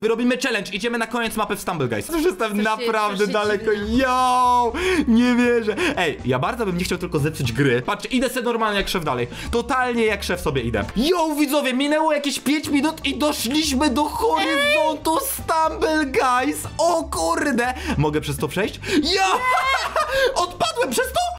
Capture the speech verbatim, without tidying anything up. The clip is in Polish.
Robimy challenge, idziemy na koniec mapy w Stumble Guys. Już jestem Coś się- naprawdę coś się daleko, dziwne. yo, nie wierzę. Ej, ja bardzo bym nie chciał tylko zepsuć gry. Patrzcie, idę sobie normalnie jak szef dalej. Totalnie jak szef sobie idę. Yo, widzowie, minęło jakieś pięć minut i doszliśmy do horyzontu Stumble Guys. O kurde, mogę przez to przejść? Ja! Odpadłem przez to?